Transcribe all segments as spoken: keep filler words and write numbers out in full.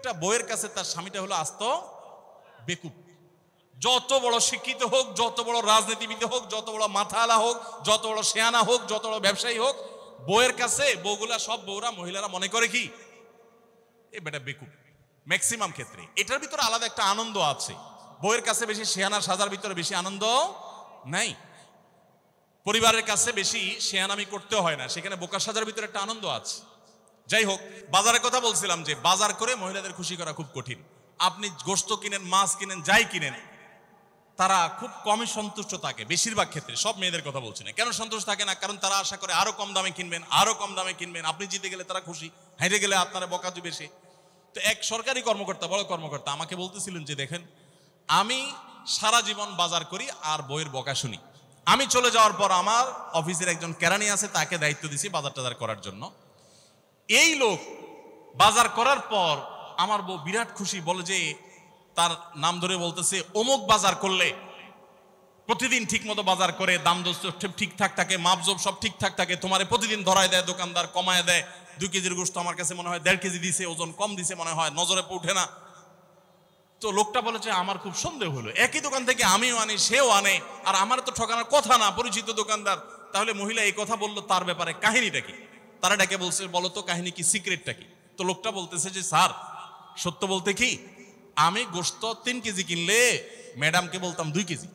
প্রত্যেকটা বউয়ের কাছে তার স্বামীটা হলো আস্ত বেকুব। যত বড় শিক্ষিত হোক, যত বড় রাজনীতিবিদ হোক, যত বড় মাথাওয়ালা হোক, যত বড় শেয়ানা হোক, যত বড় ব্যবসায়ী হোক, বউয়ের কাছে বউগুলা সব বউরা মহিলারা মনে করে কি এ বেটা বেকুব ম্যাক্সিমাম ক্ষেত্রে। এটার ভিতরে আলাদা একটা আনন্দ আছে। বউয়ের কাছে বেশি শেয়ানা সাজার ভিতরে বেশি আনন্দ নাই। পরিবারের কাছে বেশি শেয়ানামি করতে হয় না, সেখানে বোকা সাজার ভিতরে একটা আনন্দ আছে। যাই হোক, বাজারের কথা বলছিলাম যে বাজার করে মহিলাদের খুশি করা খুব কঠিন। আপনি গোশত কিনেন, মাছ কিনেন, যাই কিনেন, তারা খুব কমই সন্তুষ্ট থাকে বেশিরভাগ ক্ষেত্রে। সব মেয়েদের কথা বলছি না। কেন সন্তুষ্ট থাকে না? কারণ তারা আশা করে আরো কম দামে কিনবেন, আরো কম দামে কিনবেন। আপনি জিতে গেলে তারা খুশি, হেরে গেলে আপনারা বকা দিবে সে। তো এক সরকারি কর্মকর্তা, বড় কর্মকর্তা আমাকে বলতেছিলেন যে দেখেন, আমি সারা জীবন বাজার করি আর বইয়ের বকা শুনি। আমি চলে যাওয়ার পর আমার অফিসের একজন কেরানি আছে, তাকে দায়িত্ব দিছি বাজার টাজার করার জন্য। এই লোক বাজার করার পর আমার বউ বিরাট খুশি, বলে যে তার নাম ধরে বলতেছে অমুক বাজার করলে প্রতিদিন ঠিক মতো বাজার করে, দাম দোষ ঠিকঠাক থাকে, মাপজোপ সব ঠিকঠাক থাকে, তোমার প্রতিদিন ধরায় দেয় দোকানদার, কমায় দেয়। দুই কেজির গোশত আমার কাছে মনে হয় দেড় কেজি দিছে, ওজন কম দিছে মনে হয়, নজরে উঠে না। তো লোকটা বলেছে আমার খুব সন্দেহ হলো, একই দোকান থেকে আমিও আনি সেও আনে, আর আমার তো ঠকানোর কথা না, পরিচিত দোকানদার। তাহলে মহিলা এই কথা বললো, তার ব্যাপারে কাহিনীটা কি? তারা ডেকে বলছে বলো তো কাহিনী কি, সিক্রেটটা কি? তো লোকটা বলতেছে যে স্যার সত্য বলতে কি, আমি গোশত তিন কেজি কিনলে ম্যাডামকে বলতাম দুই কেজি,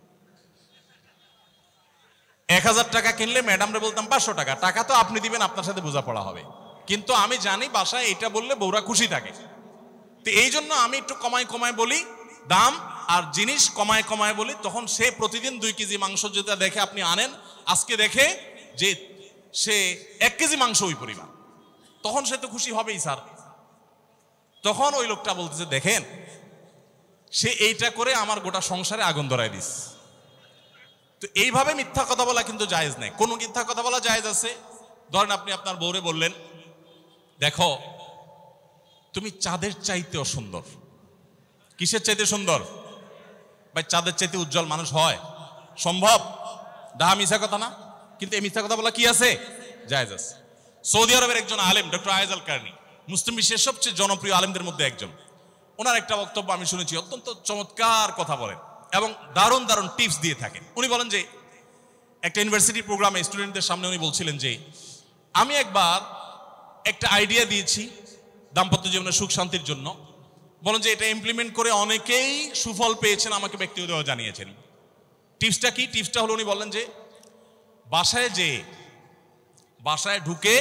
এক হাজার টাকা কিনলে ম্যাডামরে বলতাম পাঁচশো টাকা। টাকা তো আপনি দিবেন, আপনার সাথে বোঝাপড়া হবে, কিন্তু আমি জানি বাসায় এটা বললে বউরা খুশি থাকে। তো এই জন্য আমি একটু কমায় কমায় বলি দাম, আর জিনিস কমায় কমায় বলি। তখন সে প্রতিদিন দুই কেজি মাংস যেটা দেখে আপনি আনেন, আজকে দেখে যে সে এক কেজি মাংস ওই পরিমাণ, তখন সে তো খুশি হবেই স্যার। তখন ওই লোকটা বলতেছে দেখেন, সে এইটা করে আমার গোটা সংসারে আগুন ধরায় দিস। তো এইভাবে মিথ্যা কথা বলা কিন্তু জায়েজ নেই। কোন মিথ্যা কথা বলা জায়েজ আছে? ধরেন আপনি আপনার বউরে বললেন দেখো তুমি চাঁদের চাইতেও সুন্দর। কিসের চাইতে সুন্দর? ভাই চাঁদের চাইতে উজ্জ্বল মানুষ হয় সম্ভব? ডাহা মিথ্যা কথা না? কিন্তু এই মিথ্যা কথা বলা কি আছে? জায়েজ আছে। সৌদি আরবের একজন আলেম ডক্টর আয়েজ আল কারনি, মুসলিম বিশ্বের সবচেয়ে জনপ্রিয় আলেমদের মধ্যে একজন, ওনার একটা বক্তব্য আমি শুনেছি, অত্যন্ত চমৎকার কথা বলেন এবং দারুণ দারুণ টিপস দিয়ে থাকেন। উনি বলেন যে একটা ইউনিভার্সিটি প্রোগ্রামে স্টুডেন্টদের সামনে উনি বলছিলেন যে আমি একবার একটা আইডিয়া দিয়েছি দাম্পত্য জীবনের সুখ শান্তির জন্য। বলেন যে এটা ইমপ্লিমেন্ট করে অনেকেই সুফল পেয়েছেন, আমাকে ব্যক্তিগতভাবে জানিয়েছেন। টিপসটা কি? টিপসটা হলো উনি বললেন যে বাসায় যে বাসায় ঢুকে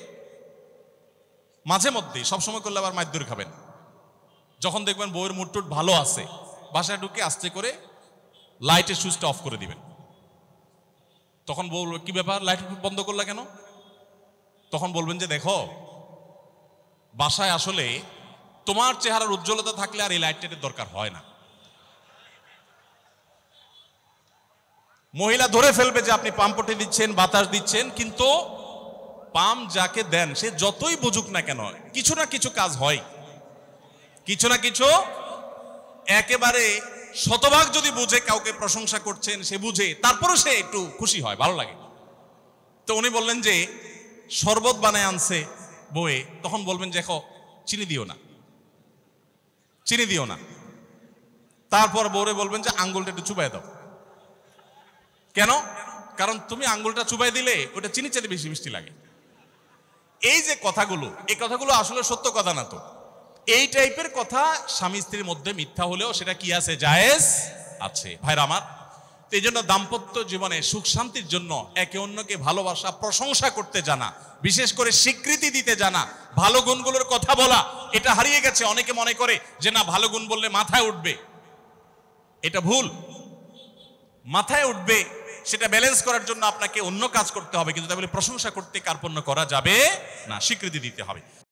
মাঝে মধ্যে, সবসময় করলে আবার মাইর খাবেন, যখন দেখবেন বউয়ের মুড টুট ভালো আছে, বাসায় ঢুকে আস্তে করে লাইটের সুইচটা অফ করে দিবেন। তখন বলবো কি ব্যাপার, লাইট বন্ধ করলা কেন? তখন বলবেন যে দেখো বাসায় আসলে তোমার চেহারার উজ্জ্বলতা থাকলে আর এই লাইটের দরকার হয় না। মহিলা ধরে ফেলবে যে আপনি পাম্পটি দিচ্ছেন, বাতাস দিচ্ছেন, কিন্তু পাম্প যাকে দেন সে যতই বুঝুক না কেন কিছু না কিছু কাজ হয়, কিছু না কিছু। একেবারে শতভাগ যদি বুঝে কাউকে প্রশংসা করছেন, সে বুঝে, তারপরে সে একটু খুশি হয়, ভালো লাগে। তো উনি বললেন যে শরবত বানায় আনছে বউয়ে, তখন বলবেন যে দেখো চিনি দিও না, চিনি দিও না। তারপর বউরে বলবেন যে আঙ্গুলটা একটু চুবাই দাও। কেন? কারণ তুমি আঙ্গুলটা চুবাই দিলে ওটা চিনি চাইতে বেশি মিষ্টি লাগে। এই যে কথাগুলো, এই কথাগুলো আসলে সত্য কথা না। তো এই টাইপের কথা স্বামী স্ত্রীর মধ্যে মিথ্যা হলেও সেটা কি আছে? জায়েজ আছে। ভাইরা আমার, এই জন্য দাম্পত্য জীবনে সুখ শান্তির জন্য একে অন্যকে ভালোবাসা, প্রশংসা করতে জানা, বিশেষ করে স্বীকৃতি দিতে জানা, ভালো গুণগুলোর কথা বলা, এটা হারিয়ে গেছে। অনেকে মনে করে যে না ভালো গুণ বললে মাথায় উঠবে, এটা ভুল। মাথায় উঠবে সেটা ব্যালেন্স করার জন্য আপনাকে অন্য কাজ করতে হবে, কিন্তু তাহলে প্রশংসা করতে কার্পণ্য করা যাবে না, স্বীকৃতি দিতে হবে।